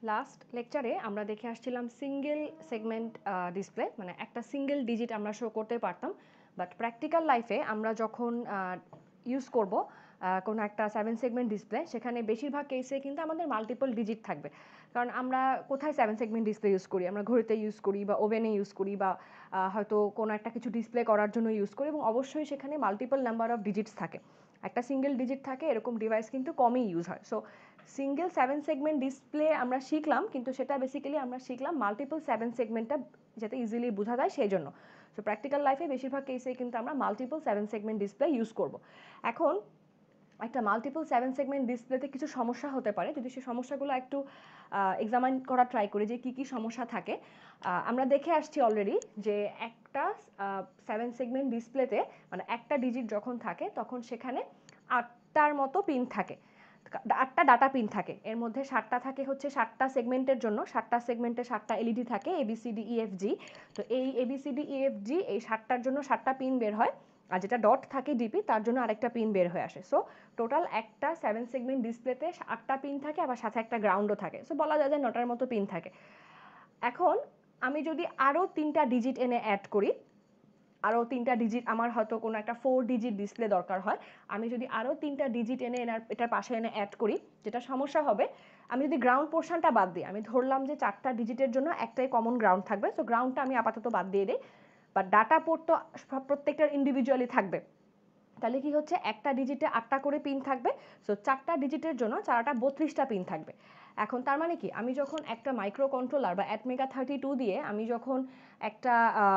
Last লেকচারে আমরা দেখে আসছিলাম সিঙ্গেল সেগমেন্ট ডিসপ্লে, মানে একটা সিঙ্গেল ডিজিট আমরা শো করতে পারতাম। বাট প্র্যাকটিক্যাল লাইফে আমরা যখন ইউজ করব কোনো একটা 7 সেগমেন্ট ডিসপ্লে, সেখানে বেশিরভাগ কেসে কিন্তু আমাদের মাল্টিপল ডিজিট থাকবে। কারণ আমরা কোথায় 7 সেগমেন্ট ডিসপ্লে ইউজ করি? আমরা ঘড়িতে ইউজ করি, বা ওভেনে ইউজ করি, বা হয়তো কোনো একটা কিছু ডিসপ্লে করার জন্য ইউজ করি, এবং অবশ্যই সেখানে মাল্টিপল নাম্বার অফ ডিজিটস থাকে। একটা সিঙ্গেল ডিজিট থাকে এরকম ডিভাইস কিন্তু কমই ইউজ হয়। সো সিঙ্গেল 7 সেগমেন্ট ডিসপ্লে আমরা শিখলাম, কিন্তু সেটা বেসিক্যালি আমরা শিখলাম মাল্টিপল 7 সেগমেন্টটা যাতে ইজিলি বোঝা যায় সেই জন্য। সো প্র্যাকটিক্যাল লাইফে বেশিরভাগ কেসে কিন্তু আমরা মাল্টিপল 7 সেগমেন্ট ডিসপ্লে ইউজ করব। এখন একটা মাল্টিপল 7 সেগমেন্ট ডিসপ্লেতে কিছু সমস্যা হতে পারে। যদি সেই সমস্যাগুলো একটু এক্সামাইন করা ট্রাই করি যে কী সমস্যা থাকে, আমরা দেখে আসছি অলরেডি যে একটা 7 সেগমেন্ট ডিসপ্লেতে মানে একটা ডিজিট যখন থাকে তখন সেখানে 8টার মতো পিন থাকে, 8টা ডাটা পিন থাকে। এর মধ্যে 7টা থাকে হচ্ছে 7টা সেগমেন্টের জন্য, 7টা সেগমেন্টে 7টা এলইডি থাকে, ABCDEFG। তো এই ABCDEFG এই 7টার জন্য 7টা পিন বের হয়, আর যেটা ডট থাকে ডিপি তার জন্য আরেকটা পিন বের হয়ে আসে। সো টোটাল একটা 7 সেগমেন্ট ডিসপ্লেতে 8টা পিন থাকে, আবার সাথে একটা গ্রাউন্ডও থাকে। সো বলা যায় যে 9টার মতো পিন থাকে। এখন আমি যদি আরও 3টা ডিজিট এনে অ্যাড করি, আরও 3টা ডিজিট, আমার হয়তো কোনো একটা 4 ডিজিট ডিসপ্লে দরকার হয়, আমি যদি আরও 3টা ডিজিট এনে এটার পাশে এনে অ্যাড করি, যেটা সমস্যা হবে, আমি যদি গ্রাউন্ড পোর্শনটা বাদ দিই, আমি ধরলাম যে 4টা ডিজিটের জন্য একটাই কমন গ্রাউন্ড থাকবে, সো গ্রাউন্ডটা আমি আপাতত বাদ দিয়ে দিই, বাট ডাটা পোর্ট তো প্রত্যেকটার ইন্ডিভিজুয়ালি থাকবে। তাহলে কি হচ্ছে, একটা ডিজিটে 8টা করে পিন থাকবে, সো 4টা ডিজিটের জন্য 4টা 32টা পিন থাকবে। এখন তার মানে কি, আমি যখন একটা মাইক্রো কন্ট্রোলার বা ATmega32 দিয়ে আমি যখন একটা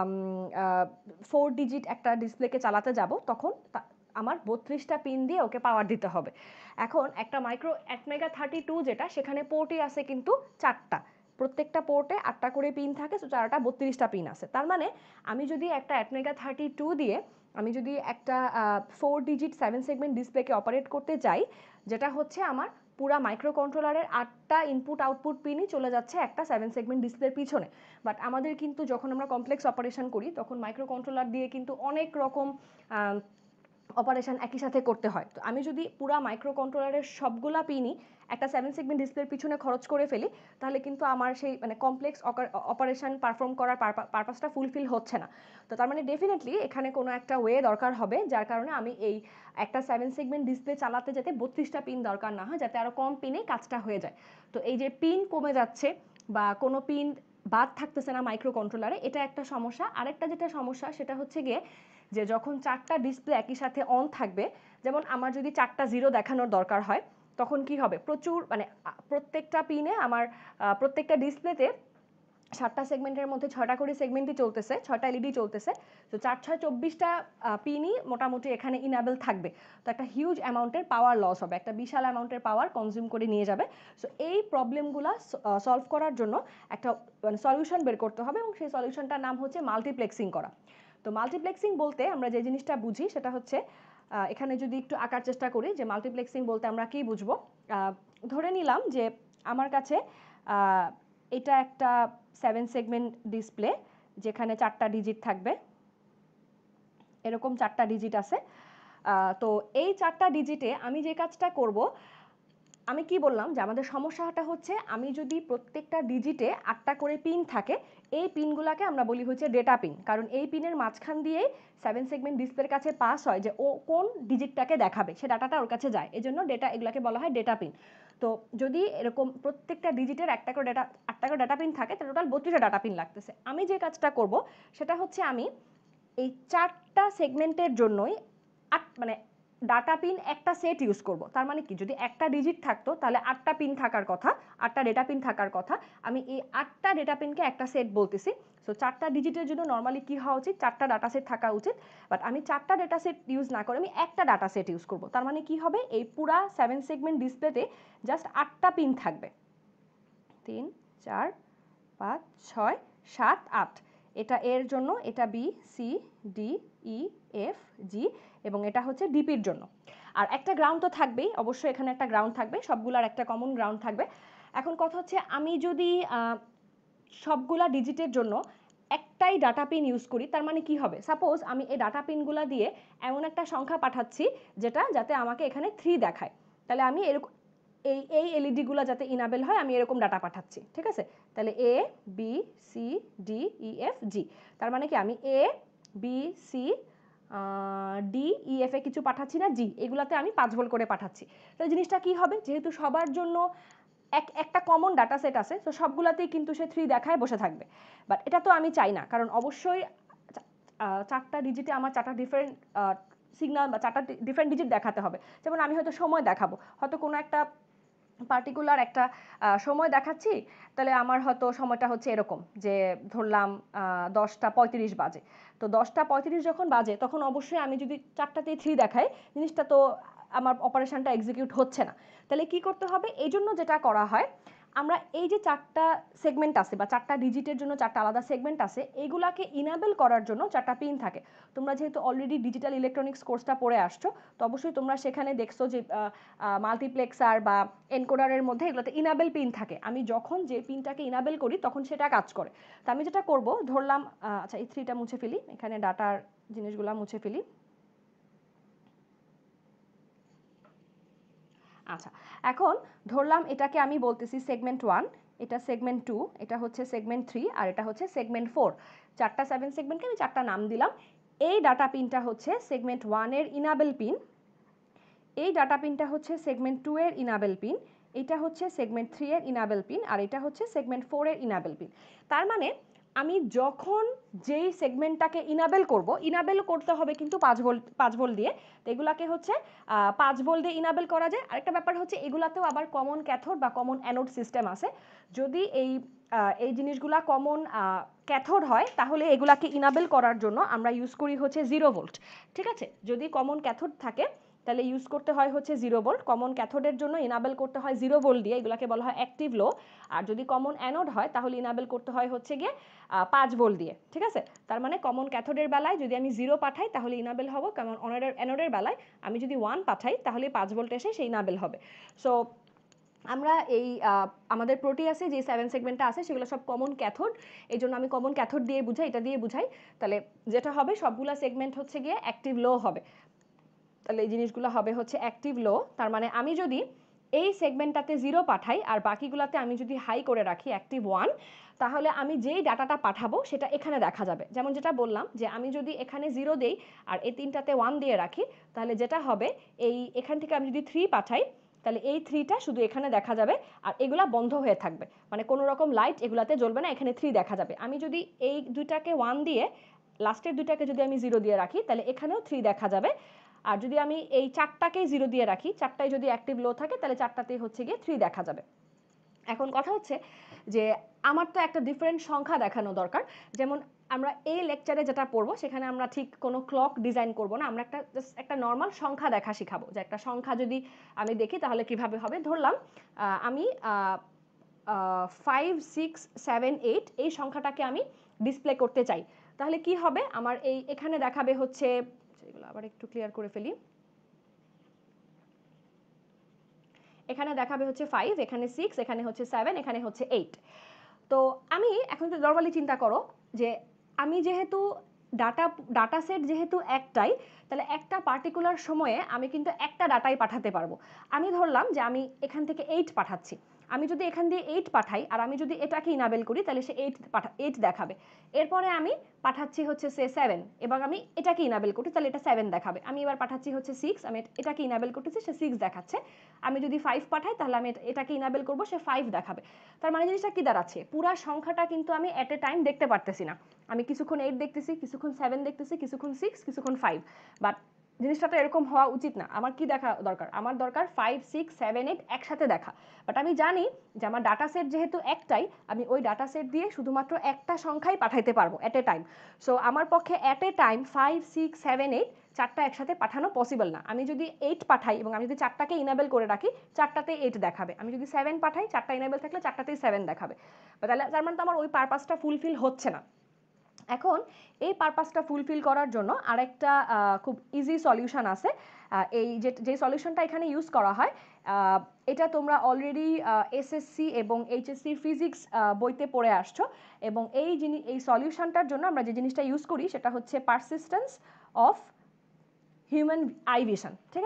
4 ডিজিট একটা ডিসপ্লেকে চালাতে যাব, তখন আমার 32টা পিন দিয়ে ওকে পাওয়ার দিতে হবে। এখন একটা মাইক্রো ATmega32 যেটা, সেখানে পোর্টই আছে কিন্তু 4টা, প্রত্যেকটা পোর্টে 8টা করে পিন থাকে, সো 4টা 32টা পিন আছে। তার মানে আমি যদি একটা ATmega32 দিয়ে আমি যদি একটা 4 ডিজিট 7 সেগমেন্ট ডিসপ্লেকে অপারেট করতে চাই, যেটা হচ্ছে আমার পুরা মাইক্রো কন্ট্রোলারের 8টা ইনপুট আউটপুট পিনই চলে যাচ্ছে একটা 7 সেগমেন্ট ডিসপ্লের পিছনে। বাট আমাদের কিন্তু যখন আমরা কমপ্লেক্স অপারেশন করি, তখন মাইক্রো কন্ট্রোলার দিয়ে কিন্তু অনেক রকম অপারেশন একই সাথে করতে হয়। তো আমি যদি পুরা মাইক্রো কন্ট্রোলারের সবগুলা পিনই একটা 7 সেগমেন্ট ডিসপ্লের পিছনে খরচ করে ফেলি, তাহলে কিন্তু আমার সেই মানে কমপ্লেক্স অপারেশন পারফর্ম করার পারপাসটা ফুলফিল হচ্ছে না। তো তার মানে ডেফিনেটলি এখানে কোনো একটা ওয়ে দরকার হবে, যার কারণে আমি এই একটা 7 সেগমেন্ট ডিসপ্লে চালাতে যাতে 32টা পিন দরকার না হয়, যাতে আরও কম পিনে কাজটা হয়ে যায়। তো এই যে পিন কমে যাচ্ছে বা কোনো পিন বাদ থাকতেছে না মাইক্রো কন্ট্রোলারে, এটা একটা সমস্যা। আরেকটা যেটা সমস্যা সেটা হচ্ছে গিয়ে যে যখন 4টা ডিসপ্লে একই সাথে অন থাকবে, যেমন আমার যদি 4টা 0 দেখানোর দরকার হয়, তখন কি হবে, প্রচুর মানে প্রত্যেকটা পিনে আমার প্রত্যেকটা ডিসপ্লেতে 7টা সেগমেন্টের মধ্যে 6টা করে সেগমেন্টই চলতেছে, 6টা এলইডি চলতেছে। তো 4 6 24টা পিনই মোটামুটি এখানে ইনেবল থাকবে। তো একটা হিউজ অ্যামাউন্টের পাওয়ার লস হবে, একটা বিশাল অ্যামাউন্টের পাওয়ার কনজিউম করে নিয়ে যাবে। সো এই প্রবলেমগুলো সলভ করার জন্য একটা মানে সলিউশন বের করতে হবে, এবং সেই সলিউশনটার নাম হচ্ছে মাল্টিপ্লেক্সিং করা। তো মাল্টিপ্লেক্সিং বলতে আমরা যে জিনিসটা বুঝি সেটা হচ্ছে, এখানে যদি একটু আঁকার চেষ্টা করি যে মাল্টিপ্লেক্সিং বলতে আমরা কি বুঝবো। ধরে নিলাম যে আমার কাছে এটা একটা 7 সেগমেন্ট ডিসপ্লে, যেখানে 4টা ডিজিট থাকবে, এরকম 4টা ডিজিট আছে। তো এই 4টা ডিজিটে আমি যে কাজটা করব, আমি কি বললাম যে আমাদের সমস্যাটা হচ্ছে, আমি যদি প্রত্যেকটা ডিজিটে 8টা করে পিন থাকে, এই পিনগুলোকে আমরা বলি হচ্ছে ডেটা পিন, কারণ এই পিনের মাঝখান দিয়েই 7 সেগমেন্ট ডিসপ্লের কাছে পাস হয় যে ও কোন ডিজিটটাকে দেখাবে, সে ডাটাটা ওর কাছে যায়, এজন্য এগুলাকে বলা হয় ডেটা পিন। তো যদি এরকম প্রত্যেকটা ডিজিটের 8টা করে ডাটা পিন থাকে, তাহলে টোটাল 32টা ডাটা পিন লাগতেছে। আমি যে কাজটা করব সেটা হচ্ছে, আমি এই 4টা সেগমেন্টের জন্যই মানে ডাটা পিন একটা সেট ইউজ করব। তার মানে কি, যদি একটা ডিজিট থাকতো তাহলে 8টা পিন থাকার কথা, 8টা ডেটা পিন থাকার কথা, আমি এই 8টা ডেটা পিনকে একটা সেট বলতেছি। সো 4টা ডিজিটের জন্য নর্মালি কি হওয়া উচিত, 4টা ডাটা সেট থাকা উচিত। বাট আমি 4টা ডেটা সেট ইউজ না করে আমি একটা ডাটা সেট ইউজ করব। তার মানে কি হবে, এই পুরা 7 সেগমেন্ট ডিসপ্লেতে জাস্ট 8টা পিন থাকবে, 3 4 5 6 7 8। এটা এর জন্য, এটা B C D E F G, এবং এটা হচ্ছে ডিপির জন্য। আর একটা গ্রাউন্ড তো থাকবেই, অবশ্যই এখানে একটা গ্রাউন্ড থাকবে, সবগুলার একটা কমন গ্রাউন্ড থাকবে। এখন কথা হচ্ছে, আমি যদি সবগুলা ডিজিটের জন্য একটাই ডাটা পিন ইউজ করি, তার মানে কি হবে, সাপোজ আমি এই ডাটা পিনগুলা দিয়ে এমন একটা সংখ্যা পাঠাচ্ছি যেটা যাতে আমাকে এখানে 3 দেখায়, তাহলে আমি এই এলইডিগুলো যাতে ইনাবেল হয় আমি এরকম ডাটা পাঠাচ্ছি, ঠিক আছে। তাহলে A B C D E F G, তার মানে কি আমি A B C D E F এ কিছু পাঠাচ্ছি না, জি এগুলাতে আমি 5 ভোল্ট করে পাঠাচ্ছি। তাহলে জিনিসটা কি হবে, যেহেতু সবার জন্য একটা কমন ডাটা সেট আছে, তো সবগুলাতেই কিন্তু সে 3 দেখায় বসে থাকবে। বাট এটা তো আমি চাই না, কারণ অবশ্যই 4টা ডিজিটে আমার 4টা ডিফারেন্ট সিগন্যাল বা 4টা ডিফারেন্ট ডিজিট দেখাতে হবে। যেমন আমি হয়তো সময় দেখাবো, হয়তো কোনো একটা পার্টিকুলার একটা সময় দেখাচ্ছি, তাহলে আমার হয়তো সময়টা হচ্ছে এরকম যে ধরলাম 10টা 35 বাজে। তো 10টা 35 যখন বাজে তখন অবশ্যই আমি যদি 4টাতেই 3 দেখাই, জিনিসটা তো আমার অপারেশনটা এক্সিকিউট হচ্ছে না। তাহলে কি করতে হবে, এই জন্য যেটা করা হয়, আমরা এই যে 4টা সেগমেন্ট আছে বা 4টা ডিজিটের জন্য 4টা আলাদা সেগমেন্ট আছে, এইগুলাকে ইনেবল করার জন্য 4টা পিন থাকে। তোমরা যেহেতু অলরেডি ডিজিটাল ইলেকট্রনিক্স কোর্সটা পড়ে আসছো, তো অবশ্যই তোমরা সেখানে দেখছো যে মাল্টিপ্লেক্সার বা এনকোডারের মধ্যে এগুলোতে ইনেবল পিন থাকে। আমি যখন যে পিনটাকে ইনেবল করি তখন সেটা কাজ করে। তো আমি যেটা করব, ধরলাম আচ্ছা এই 3টা মুছে ফেলি, এখানে ডাটার জিনিসগুলো মুছে ফেলি। আচ্ছা, এখন ধরলাম এটাকে আমি বলতেছি সেগমেন্ট 1, এটা সেগমেন্ট 2, এটা হচ্ছে সেগমেন্ট 3, আর এটা হচ্ছে সেগমেন্ট 4। 4টা 7 সেগমেন্টকে আমি 4টা নাম দিলাম। এই ডাটা পিনটা হচ্ছে সেগমেন্ট 1 এর ইনেবল পিন, এই ডাটা পিনটা হচ্ছে সেগমেন্ট 2 এর ইনেবল পিন, এটা হচ্ছে সেগমেন্ট 3 এর ইনেবল পিন, আর এটা হচ্ছে সেগমেন্ট 4 এর ইনেবল পিন। তার মানে আমি যখন যেই সেগমেন্টটাকে ইনাবেল করতে হবে কিন্তু 5 ভোল্ট দিয়ে। তো এগুলাকে হচ্ছে 5 ভোল্ট দিয়ে ইনাবেল করা যায়। আরেকটা ব্যাপার হচ্ছে এগুলাতেও আবার কমন ক্যাথোড বা কমন অ্যানোড সিস্টেম আছে। যদি এই জিনিসগুলা কমন ক্যাথোড হয়, তাহলে এগুলাকে ইনাবেল করার জন্য আমরা ইউজ করি হচ্ছে 0 ভোল্ট, ঠিক আছে। যদি কমন ক্যাথোড থাকে তাহলে ইউজ করতে হয় হচ্ছে 0 ভোল্ট, কমন ক্যাথোডের জন্য ইনাবেল করতে হয় 0 ভোল্ট দিয়ে, এগুলাকে বলা হয় অ্যাক্টিভ লো। আর যদি কমন অ্যানোড হয় তাহলে ইনাবেল করতে হয় হচ্ছে গিয়ে 5 ভোল্ট দিয়ে, ঠিক আছে। তার মানে কমন ক্যাথোডের বেলায় যদি আমি 0 পাঠাই তাহলে ইনাবেল হবে, কমন অ্যানোডের বেলায় আমি যদি 1 পাঠাই তাহলে 5 ভোল্ট এসে সেই ইনাবেল হবে। সো আমরা এই আমাদের প্রোটিয়াসে যে 7 সেগমেন্টটা আছে সেগুলো সব কমন ক্যাথোড, এই জন্য আমি কমন ক্যাথোড দিয়ে বুঝাই, এটা দিয়ে বুঝাই। তাহলে যেটা হবে সবগুলা সেগমেন্ট হচ্ছে গিয়ে অ্যাক্টিভ লো হবে। তাহলে এই জিনিসগুলো হবে হচ্ছে অ্যাক্টিভ লো। তার মানে আমি যদি এই সেগমেন্টটাতে 0 পাঠাই আর বাকিগুলোতে আমি যদি হাই করে রাখি অ্যাক্টিভ 1, তাহলে আমি যেই ডাটাটা পাঠাবো সেটা এখানে দেখা যাবে। যেমন যেটা বললাম যে আমি যদি এখানে 0 দেই আর এই 3টাতে 1 দিয়ে রাখি, তাহলে যেটা হবে এখান থেকে আমি যদি 3 পাঠাই, তাহলে এই 3টা শুধু এখানে দেখা যাবে আর এগুলা বন্ধ হয়ে থাকবে, মানে কোনো রকম লাইট এগুলাতে জ্বলবে না, এখানে 3 দেখা যাবে। আমি যদি এই দুইটাকে 1 দিয়ে লাস্টের দুইটাকে যদি আমি 0 দিয়ে রাখি, তাহলে এখানেও 3 দেখা যাবে। আর যদি আমি এই 4টাকেই 0 দিয়ে রাখি, 4টায় যদি অ্যাক্টিভ লো থাকে তাহলে 4টাতেই হচ্ছে গিয়ে 3 দেখা যাবে। এখন কথা হচ্ছে যে আমার তো একটা ডিফারেন্ট সংখ্যা দেখানো দরকার। যেমন আমরা এই লেকচারে যেটা পড়বো সেখানে আমরা ঠিক কোনো ক্লক ডিজাইন করব না, আমরা জাস্ট একটা নর্মাল সংখ্যা দেখা শিখাবো, যে একটা সংখ্যা যদি আমি দেখি তাহলে কিভাবে হবে। ধরলাম আমি 5 6 7 8 এই সংখ্যাটাকে আমি ডিসপ্লে করতে চাই, তাহলে কি হবে, আমার এখানে দেখাবে হচ্ছে, এগুলো আবার একটু ক্লিয়ার করে ফেলি, এখানে দেখাবে হচ্ছে 5, এখানে 6, এখানে হচ্ছে 7, এখানে হচ্ছে 8। তো আমি এখন যদি নর্মালি চিন্তা করো যে আমি যেহেতু ডাটা সেট যেহেতু একটাই, তাহলে একটা পার্টিকুলার সময়ে আমি কিন্তু একটা ডাটাই পাঠাতে পারবো। আমি ধরলাম যে আমি এখান থেকে 8 পাঠাচ্ছি, আমি যদি এখান দিয়ে 8 পাঠাই আর আমি যদি এটাকে ইনাবেল করি তাহলে সে 8 দেখাবে। এরপরে আমি পাঠাচ্ছি হচ্ছে সে 7 এবং আমি এটাকে ইনাবেল করি তাহলে এটা 7 দেখাবে। আমি এবার পাঠাচ্ছি হচ্ছে 6, আমি এটাকে ইনাবেল করতেছি, সে 6 দেখাচ্ছে। আমি যদি 5 পাঠাই তাহলে আমি এটাকে ইনাবেল করবো, সে 5 দেখাবে। তার মানে জিনিসটা কি দাঁড়াচ্ছে, পুরা সংখ্যাটা কিন্তু আমি এট এ টাইম দেখতে পারতেছি না। আমি কিছুক্ষণ 8 দেখতেছি, কিছুক্ষণ 7 দেখতেছি, কিছুক্ষণ 6, কিছুক্ষণ 5। বাট জিনিসটা তো এরকম হওয়া উচিত না। আমার কি দেখা দরকার, আমার দরকার 5 6 7 8 একসাথে দেখা। বাট আমি জানি যে আমার ডাটা সেট যেহেতু একটাই, আমি ওই ডাটা সেট দিয়ে শুধুমাত্র একটা সংখ্যাই পাঠাইতে পারবো এট এ টাইম। সো আমার পক্ষে এট এ টাইম 5 6 7 8 4টা একসাথে পাঠানো পসিবল না। আমি যদি 8 পাঠাই এবং আমি যদি 4টাকে ইনেবল করে রাখি, 4টাতে 8 দেখাবে। আমি যদি 7 পাঠাই, 4টা ইনেবল থাকলে 4টাতেই 7 দেখাবে। তাহলে তার মানে তো আমার ওই পারপাসটা ফুলফিল হচ্ছে না। এখন এই পারপাসটা ফুলফিল করার জন্য আরেকটা খুব ইজি সলিউশন আছে। এই যে সলিউশনটা এখানে ইউজ করা হয়, এটা তোমরা অলরেডি এসএসসি এবং এইচএসসি ফিজিক্স বইতে পড়ে আসছো। এবং এই সলিউশনটার জন্য আমরা যে জিনিসটা ইউজ করি সেটা হচ্ছে persistence of human eye vision, ঠিক আছে।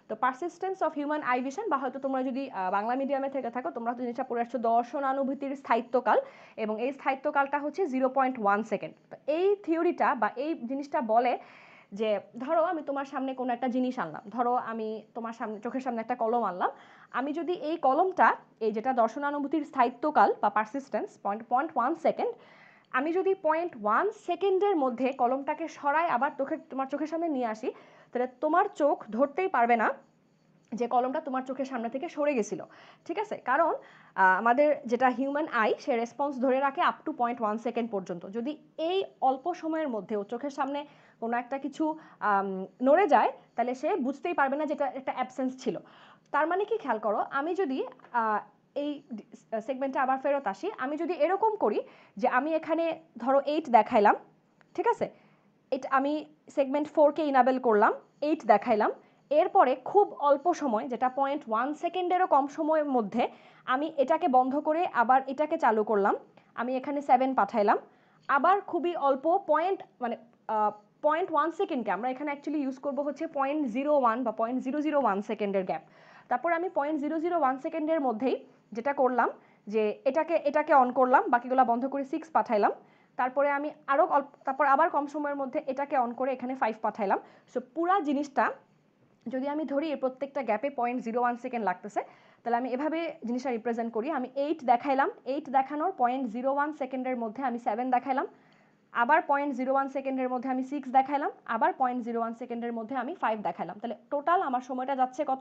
তো persistence of human eye vision, বা হয়তো তোমরা যদি বাংলা মিডিয়ামে থেকে থাকো তোমরা তো জিনিসটা পড়ে আসছো দর্শনানুভূতির স্থায়িত্বকাল, এবং এই স্থায়িত্বকালটা হচ্ছে 0.1 সেকেন্ড। তো এই থিওরিটা বা এই জিনিসটা বলে যে ধরো আমি তোমার সামনে কোনো একটা জিনিস আনলাম, ধরো আমি তোমার সামনে চোখের সামনে একটা কলম আনলাম, আমি যদি এই কলমটা, এই যেটা দর্শনানুভূতির স্থায়িত্বকাল বা পারসিস্টেন্স 0.1 সেকেন্ড, আমি যদি 0.1 সেকেন্ডের মধ্যে কলমটাকে সরাই আবার তোমার চোখের সামনে নিয়ে আসি, তাহলে তোমার চোখ ধরতেই পারবে না যে কলমটা তোমার চোখের সামনে থেকে সরে গেছিল। ঠিক আছে, কারণ আমাদের যেটা হিউম্যান আই সে রেসপন্স ধরে রাখে আপ টু 0.1 সেকেন্ড পর্যন্ত। যদি এই অল্প সময়ের মধ্যেও চোখের সামনে কোনো একটা কিছু নড়ে যায় তাহলে সে বুঝতেই পারবে না যেটা একটা অ্যাবসেন্স ছিল। তার মানে কি, খেয়াল করো, আমি যদি এই সেগমেন্টে আবার ফেরত আসি, আমি যদি এরকম করি যে আমি এখানে ধরো 8 দেখাইলাম, ঠিক আছে, এটা আমি সেগমেন্ট 4কে ইনাবেল করলাম, 8 দেখাইলাম, এরপরে খুব অল্প সময়, যেটা 0.1 সেকেন্ডেরও কম সময়ের মধ্যে আমি এটাকে বন্ধ করে আবার এটাকে চালু করলাম, আমি এখানে 7 পাঠাইলাম, আবার খুবই অল্প মানে 0.1 সেকেন্ডকে আমরা এখানে অ্যাকচুয়ালি ইউজ করবো হচ্ছে 0.01 বা 0.001 সেকেন্ডের গ্যাপ। তারপর আমি 0.001 সেকেন্ডের মধ্যেই যেটা করলাম যে এটাকে অন করলাম, বাকিগুলো বন্ধ করে 6 পাঠাইলাম, তারপরে আমি আরও তারপর আবার কম সময়ের মধ্যে এটাকে অন করে এখানে 5 পাঠাইলাম। সো পুরা জিনিসটা যদি আমি ধরি এর প্রত্যেকটা গ্যাপে 0.01 সেকেন্ড লাগতেছে, তাহলে আমি এভাবে জিনিসটা রিপ্রেজেন্ট করি। আমি 8 দেখাইলাম, 8 দেখানোর 0.01 সেকেন্ডের মধ্যে আমি 7 দেখাইলাম, আবার 0.01 সেকেন্ডের মধ্যে আমি 6 দেখাইলাম, আবার 0.01 সেকেন্ডের মধ্যে আমি 5 দেখাইলাম। তাহলে টোটাল আমার সময়টা যাচ্ছে কত?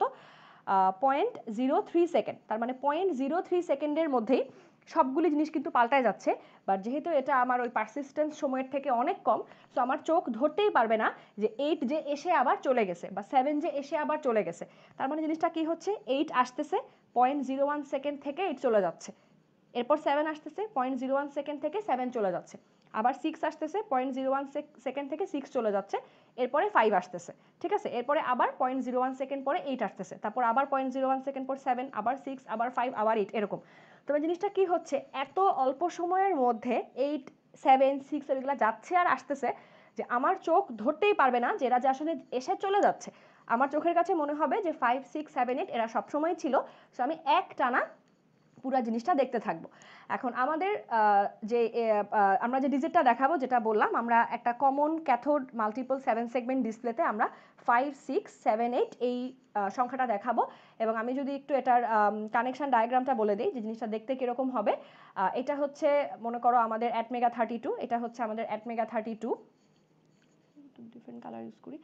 0.03 সেকেন্ড। তার মানে 0.03 সেকেন্ডের মধ্যেই সবগুলি জিনিস কিন্তু পাল্টায় যাচ্ছে। বাট যেহেতু এটা আমার ওই পারসিস্টেন্স সময়ের থেকে অনেক কম, সো আমার চোখ ধরতেই পারবে না যে 8 যে এসে আবার চলে গেছে বা 7 যে এসে আবার চলে গেছে। তার মানে জিনিসটা কি হচ্ছে, 8 আসতেছে 0.01 সেকেন্ড থেকে 8 চলে যাচ্ছে, এরপর 7 আসতেছে 0.01 সেকেন্ড থেকে 7 চলে যাচ্ছে, আবার 6 আসতেছে 0.01 সেকেন্ড থেকে 6 চলে যাচ্ছে, এরপরে 5 আসতেছে, ঠিক আছে, এরপরে আবার 0.01 সেকেন্ড পরে 8 আসতেছে, তারপর আবার 0.01 সেকেন্ড পর 7, আবার 6, আবার 5, আবার 8, এরকম। তবে জিনিসটা কি হচ্ছে, এত অল্প সময়ের মধ্যে 8, 7, 6 এগুলো যাচ্ছে আর আসতেছে যে আমার চোখ ধরতেই পারবে না যে এরা যে আসলে এসে চলে যাচ্ছে। আমার চোখের কাছে মনে হবে যে 5, 6, 7, 8 এরা সবসময় ছিল। সো আমি এক টানা পুরো জিনিসটা দেখতে থাকবো। এখন আমাদের আমরা যে ডিজিটটা দেখাবো, যেটা বললাম, আমরা একটা কমন ক্যাথোড মাল্টিপল 7 সেগমেন্ট ডিসপ্লেতে আমরা 5, 6, 7, 8 এই সংখ্যাটা দেখাবো। এবং আমি যদি একটু এটার কানেকশন ডায়াগ্রামটা বলে দিই যে জিনিসটা দেখতে কিরকম হবে। এটা হচ্ছে মনে করো আমাদের অ্যাটমেগা 32, এটা হচ্ছে আমাদের অ্যাটমেগা 32, ডিফারেন্ট কালার ইউজ করি,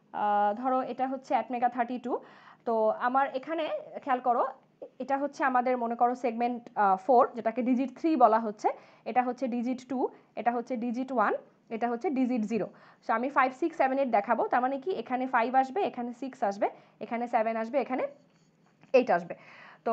ধরো এটা হচ্ছে অ্যাটমেগা 32। তো আমার এখানে খেয়াল করো, এটা হচ্ছে আমাদের মনে করো সেগমেন্ট 4, যেটাকে ডিজিট 3 বলা হচ্ছে, এটা হচ্ছে ডিজিট 2, এটা হচ্ছে ডিজিট 1, এটা হচ্ছে ডিজিট 0। সো আমি 5, 6, 7, 8 দেখাবো, তার মানে কি এখানে 5 আসবে, এখানে 6 আসবে, এখানে 7 আসবে, এখানে 8 আসবে। তো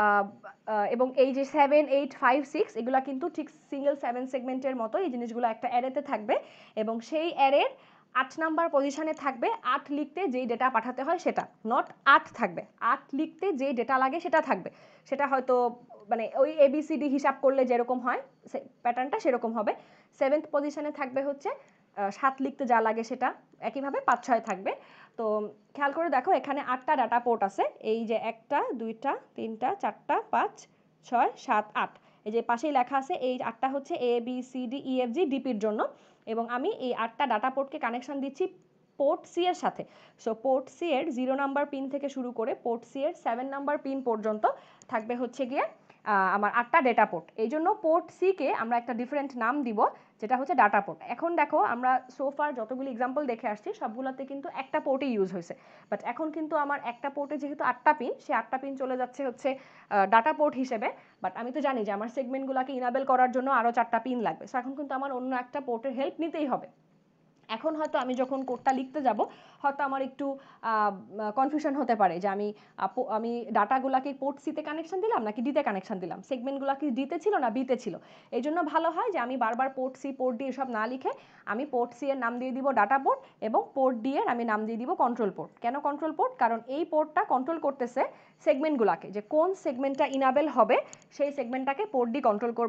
এবং এই যে 7, 8, 5, 6 এগুলা কিন্তু ঠিক সিঙ্গেল 7 সেগমেন্টের মতো এই জিনিসগুলো একটা অ্যারেতে থাকবে, এবং সেই অ্যারের 8 নাম্বার পজিশনে থাকবে 8 লিখতে যেই ডেটা পাঠাতে হয় সেটা, নট 8 থাকবে, 8 লিখতে যেই ডেটা লাগে সেটা থাকবে। সেটা হয়তো মানে ওই ABCD হিসাব করলে যেরকম হয় প্যাটার্নটা সেরকম হবে। 7th পজিশনে থাকবে হচ্ছে 7 লিখতে যা লাগে সেটা, একইভাবে 5, 6 থাকবে। তো খেয়াল করে দেখো এখানে 8টা ডাটা পোর্ট আছে, এই যে 1টা 2টা 3টা 4টা 5, 6, 7, 8, এই যে পাশেই লেখা আছে এই 8টা হচ্ছে ABCDEFGDPর জন্য, এবং আমি এই 8টা ডাটা পোর্টকে কানেকশন দিচ্ছি পোর্ট সি এর সাথে। সো পোর্ট সি এর 0 নাম্বার পিন থেকে শুরু করে পোর্ট সি এর 7 নাম্বার পিন পর্যন্ত থাকবে হচ্ছে গিয়ে আমার 8টা ডেটা পোর্ট। এই জন্য পোর্ট সি কে আমরা একটা ডিফারেন্ট নাম দিব, যেটা হচ্ছে ডাটা পোর্ট। এখন দেখো আমরা সোফার যতগুলি এক্সাম্পল দেখে আসছি সবগুলোতে কিন্তু একটা পোর্টই ইউজ হয়েছে, বাট এখন কিন্তু আমার একটা পোর্টে যেহেতু 8টা পিন, সে 8টা পিন চলে যাচ্ছে হচ্ছে ডাটা পোর্ট হিসেবে। বাট আমি তো জানি যে আমার সেগমেন্টগুলোকে ইনাবেল করার জন্য আরও 4টা পিন লাগবে, সো এখন কিন্তু আমার অন্য একটা পোর্টের হেল্প নিতেই হবে। এখন হয়তো আমি যখন কোডটা লিখতে যাব হয়তো আমার একটু কনফিউশন হতে পারে যে আমি ডাটাগুলোকে পোর্ট সিতে কানেকশন দিলাম নাকি ডিতে কানেকশন দিলাম, সেগমেন্টগুলো কি ডিতে ছিল না বিতে ছিল। এই জন্য ভালো হয় যে আমি বারবার পোর্ট সি পোর্ট ডি এসব না লিখে আমি পোর্ট সি এর নাম দিয়ে দিব ডাটা পোর্ট, এবং পোর্ট ডি এর আমি নাম দিয়ে দিব কন্ট্রোল পোর্ট। কেন কন্ট্রোল পোর্ট? কারণ এই পোর্টটা কন্ট্রোল করতেছে সেগমেন্টগুলোকে, যে কোন সেগমেন্টটা ইনাবেল হবে সেই সেগমেন্টটাকে পোর্ট ডি কন্ট্রোল করবে।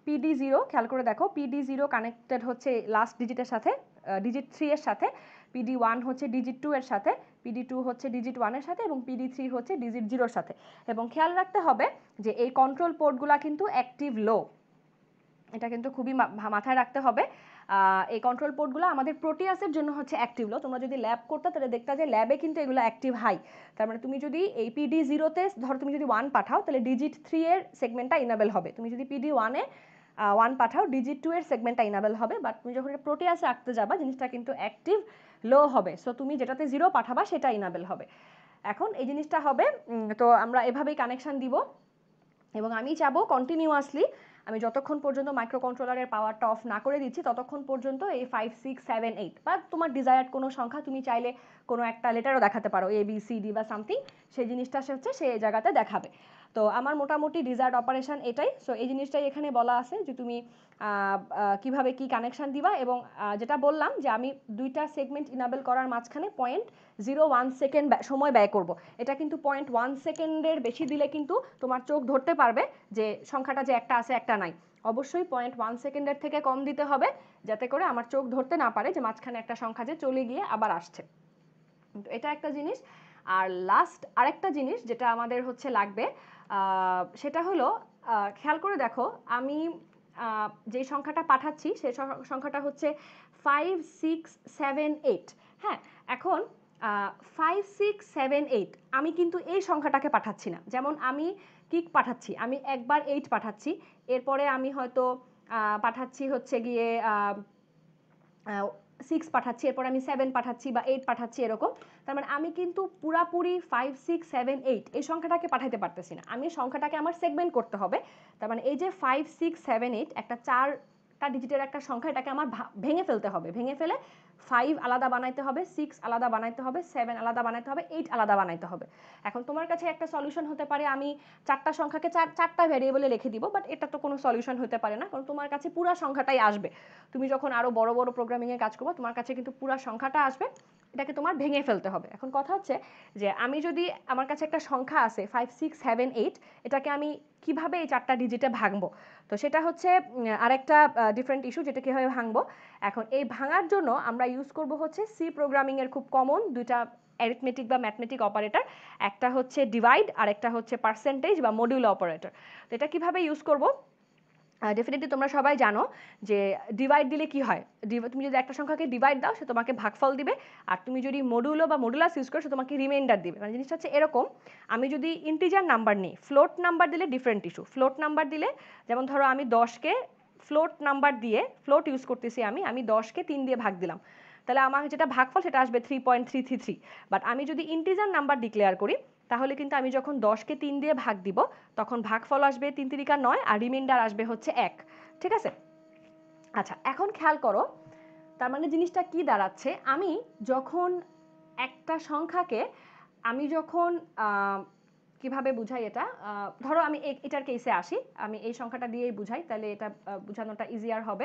PD0 খেয়াল করে দেখো, PD0 কানেক্টেড হচ্ছে লাস্ট ডিজিটের সাথে, ডিজিট 3 এর সাথে, PD1 হচ্ছে ডিজিট 2 এর সাথে, PD2 হচ্ছে ডিজিট 1 এর সাথে এবং PD3 হচ্ছে ডিজিট 0 এর সাথে। এবং খেয়াল রাখতে হবে যে এই কন্ট্রোল পোর্টগুলা কিন্তু অ্যাক্টিভ লো, এটা কিন্তু খুবই মাথায় রাখতে হবে। এই কন্ট্রোল পোর্টগুলো আমাদের প্রোটিয়াসের জন্য হচ্ছে অ্যাক্টিভ লো। তোমরা যদি ল্যাব করতে তাহলে দেখতে যে ল্যাবে কিন্তু এগুলো অ্যাক্টিভ হাই। তার মানে তুমি যদি এই PD0-তে ধরো তুমি যদি 1 পাঠাও তাহলে ডিজিট 3 এর সেগমেন্টটা ইনেবল হবে। তুমি যদি PD1-এ 1 পাঠাও ডিজিট 2 এর সেগমেন্টটা ইনেবল হবে, বাট তুমি যখন প্রোটিয়াসে আঁকতে যাবা জিনিসটা কিন্তু অ্যাক্টিভ লো হবে। সো তুমি যেটাতে 0 পাঠাবা সেটা ইনেবল হবে। এখন এই জিনিসটা হবে, তো আমরা এভাবেই কানেকশন দিব এবং আমি চাবো কন্টিনিউয়াসলি আমি যতক্ষণ পর্যন্ত মাইক্রো কন্ট্রোলারের পাওয়ারটা অফ না করে দিচ্ছি ততক্ষণ পর্যন্ত এই 5 6 7 8 বা তোমার ডিজায়ার্ড কোনো সংখ্যা তুমি চাইলে কোনো একটা লেটারও দেখাতে পারো, ABCD বা সামথিং, সেই জিনিসটা হচ্ছে সেই জায়গাতে দেখাবে। তো আমার মোটামুটি ডিজায়ার্ড অপারেশন এটাই। সো এই জিনিসটাই এখানে বলা আছে যে তুমি কিভাবে কি কানেকশন দিবা এবং যেটা বললাম যে আমি দুইটা সেগমেন্ট ইনেবল করার মাঝখানে 0.01 সেকেন্ড সময় ব্যয় করব। এটা কিন্তু 0.1 সেকেন্ডের বেশি দিলে কিন্তু তোমার চোখ ধরতে পারবে যে সংখ্যাটা যে একটা আছে একটা নাই। অবশ্যই 0.1 সেকেন্ডের থেকে কম দিতে হবে যাতে করে আমার চোখ ধরতে না পারে যে মাঝখানে একটা সংখ্যা যে চলে গিয়ে আবার আসছে। তো এটা একটা জিনিস। আর লাস্ট আরেকটা জিনিস যেটা আমাদের হচ্ছে লাগবে সেটা হলো খেয়াল করে দেখো আমি যে সংখ্যাটা পাঠাচ্ছি সেই সংখ্যাটা হচ্ছে 5 6 7 8। হ্যাঁ, এখন 5 6 7 8 আমি কিন্তু এই সংখ্যাটাকে পাঠাচ্ছি না। যেমন আমি কি পাঠাচ্ছি, আমি একবার 8 পাঠাচ্ছি, এরপরে আমি হয়তো পাঠাচ্ছি হচ্ছে গিয়ে 6 পাঠাচ্ছি, এরপর আমি 7 পাঠাচ্ছি বা 8 পাঠাচ্ছি এরকম। তার মানে আমি কিন্তু পুরাপুরি 5 6 7 8 এই সংখ্যাটাকে পাঠাতে পারতেছি না, আমি সংখ্যাটাকে আমার সেগমেন্ট করতে হবে। তার মানে এই যে 5 6 7 8 একটা 4টা ডিজিটের একটা সংখ্যা, এটাকে আমার ভেঙে ফেলতে হবে। ভেঙে ফেলে 5 আলাদা বানাইতে হবে, 6 আলাদা বানাইতে হবে, 7 আলাদা বানাইতে হবে, 8 আলাদা বানাইতে হবে। এখন তোমার কাছে একটা সলিউশন হতে পারে আমি 4টা সংখ্যাকে 4টা ভ্যারিয়েবলে লিখে দিব, বাট এটা তো কোনো সলিউশন হতে পারে না, কারণ তোমার কাছে পুরো সংখ্যাটাই আসবে। তুমি যখন আরো বড় বড় প্রোগ্রামিং এর কাজ করবে তোমার কাছে কিন্তু পুরো সংখ্যাটা আসবে, এটাকে তোমার ভেঙে ফেলতে হবে। এখন কথা হচ্ছে যে আমি যদি আমার কাছে একটা সংখ্যা আছে 5 6 7 8, এটাকে আমি কিভাবে এই 4টা ডিজিটে ভাঙবো, তো সেটা হচ্ছে আরেকটা ডিফারেন্ট ইস্যু, যেটা কিভাবে ভাঙবো। এখন এই ভাঙার জন্য আমরা ইউজ করব হচ্ছে সি প্রোগ্রামিং এর খুব কমন দুইটা অ্যারিথমেটিক বা ম্যাথমেটিক অপারেটর, একটা হচ্ছে ডিভাইড আর একটা হচ্ছে পার্সেন্টেজ বা মডিউলো অপারেটর। তো এটা কিভাবে ইউজ করব, ডেফিনেটলি তোমরা সবাই জানো যে ডিভাইড দিলে কি হয়, তুমি যদি একটা সংখ্যাকে ডিভাইড দাও সে তোমাকে ভাগফল দিবে, আর তুমি যদি মডুলো বা মডুলাস ইউজ করো সে তোমাকে রিমাইন্ডার দিবে। মানে জিনিসটা হচ্ছে এরকম, আমি যদি ইন্টিজার নাম্বার নিই, ফ্লোট নাম্বার দিলে ডিফারেন্ট ইস্যু। ফ্লোট নাম্বার দিলে যেমন ধরো আমি 10কে ফ্লোট নাম্বার দিয়ে, ফ্লোট ইউজ করতেছি আমি 10কে 3 দিয়ে ভাগ দিলাম, তাহলে আমার যেটা ভাগফল সেটা আসবে 3.333। বাট আমি যদি ইন্টিজার নাম্বার ডিক্লেয়ার করি তাহলে কিন্তু আমি যখন 10কে 3 দিয়ে ভাগ দিব তখন ভাগফল আসবে 3 3 9 আর রিমাইন্ডার আসবে হচ্ছে 1। ঠিক আছে, আচ্ছা এখন খেয়াল করো, তার মানে জিনিসটা কি দাঁড়াচ্ছে, আমি যখন একটা সংখ্যাকে আমি যখন কিভাবে বুঝাই এটা, ধরো আমি এটার কেসে আসি, আমি এই সংখ্যাটা দিয়েই বুঝাই তাহলে এটা বোঝানোটা ইজিয়ার হবে।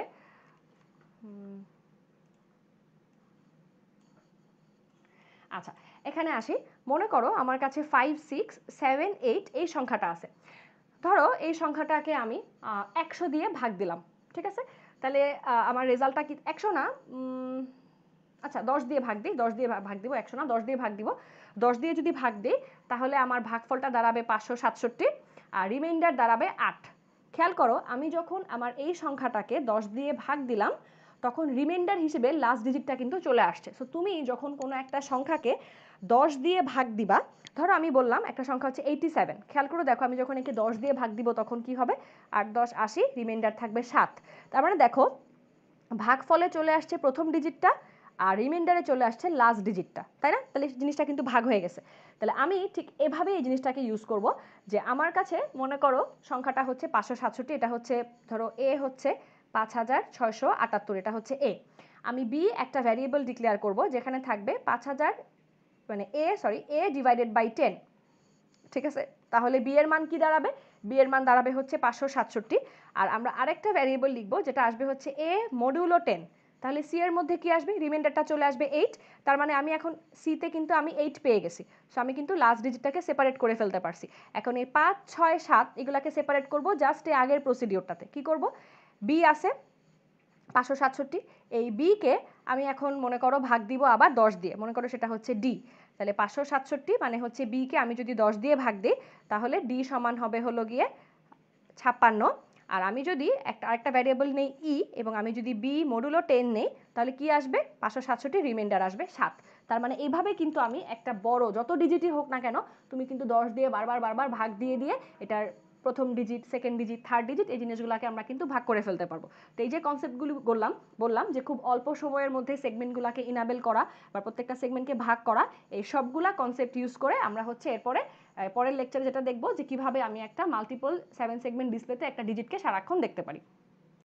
আচ্ছা এখানে আসি, মনে করো আমার কাছে 5 6 7 8 এই সংখ্যাটা আছে। ধরো এই সংখ্যাটাকে আমি 100 দিয়ে ভাগ দিলাম, ঠিক আছে, তাহলে আমার রেজাল্টটা কি 100 না, আচ্ছা 10 দিয়ে ভাগ দিই, 10 দিয়ে ভাগ দিব, 100 না 10 দিয়ে ভাগ দিব। 10 দিয়ে যদি ভাগ দিই তাহলে আমার ভাগফলটা দাঁড়াবে 567 আর রিমাইন্ডার দাঁড়াবে 8। খেয়াল করো আমি যখন আমার এই সংখ্যাটাকে 10 দিয়ে ভাগ দিলাম তখন রিমাইন্ডার হিসেবে লাস্ট ডিজিটটা কিন্তু চলে আসছে। সো তুমি যখন কোনো একটা সংখ্যাকে 10 দিয়ে ভাগ দিবা, ধরো আমি বললাম একটা সংখ্যা হচ্ছে 87, খেয়াল করে দেখো আমি যখন একে 10 দিয়ে ভাগ দিব তখন কি হবে, 8 10 80, রিমাইন্ডার থাকবে 7। তার মানে দেখো ভাগফলে চলে আসছে প্রথম ডিজিটটা আর রিমাইন্ডারে চলে আসছে লাস্ট ডিজিটটা, তাই না? তাহলে জিনিসটা কিন্তু ভাগ হয়ে গেছে। তাহলে আমি ঠিক এভাবেই এই জিনিসটাকে ইউজ করব যে আমার কাছে মনে করো সংখ্যাটা হচ্ছে 567, এটা হচ্ছে ধরো এ হচ্ছে 5678, এটা হচ্ছে এ। আমি বি একটা ভ্যারিয়েবল ডিক্লেয়ার করব যেখানে থাকবে 5000 মানে এ ডিভাইডেড বাই 10, ঠিক আছে, তাহলে বি এর মান কি দাঁড়াবে, বি এর মান দাঁড়াবে হচ্ছে 567। আর আমরা আরেকটা ভ্যারিয়েবল লিখবো যেটা আসবে হচ্ছে এ মডিউলো 10, তাহলে সি এর মধ্যে কি আসবে, রিমাইন্ডারটা চলে আসবে 8। তার মানে আমি এখন সিতে কিন্তু আমি 8 পেয়ে গেছি। সো আমি কিন্তু লাস্ট ডিজিটটাকে সেপারেট করে ফেলতে পারছি। এখন এই 5 6 7 এগুলাকে সেপারেট করব জাস্ট এই আগের প্রসিডিওরটাতে। কি করব, বি আছে 567, এই বিকে আমি এখন মনে করো ভাগ দিব আবার 10 দিয়ে, মনে করো সেটা হচ্ছে ডি। তাহলে 567 মানে হচ্ছে বিকে আমি যদি 10 দিয়ে ভাগ দিই তাহলে ডি সমান হবে হলো গিয়ে 56। আর আমি যদি আরেকটা ভ্যারিয়েবল নেই ই এবং আমি যদি বি মডুলো 10 নেই তাহলে কি আসবে 567 রিমাইন্ডার আসবে 7। তার মানে এইভাবে কিন্তু আমি একটা বড় যত ডিজিটই হোক না কেন তুমি কিন্তু 10 দিয়ে বারবার ভাগ দিয়ে দিয়ে এটার প্রথম digit, second digit, third digit এই জিনিসগুলোকে আমরা কিন্তু ভাগ করে ফেলতে পারবো। তো এই যে কনসেপ্টগুলি বললাম যে খুব অল্প সময়ের মধ্যে সেগমেন্টগুলোকে ইনাবেল করা বা প্রত্যেকটা সেগমেন্টকে ভাগ করা, এই সবগুলা কনসেপ্ট ইউজ করে আমরা হচ্ছে এরপরে পরের লেকচারে যেটা দেখবো যে কিভাবে আমি একটা মাল্টিপল 7 সেগমেন্ট ডিসপ্লেতে একটা ডিজিটকে সারাক্ষণ দেখতে পারি।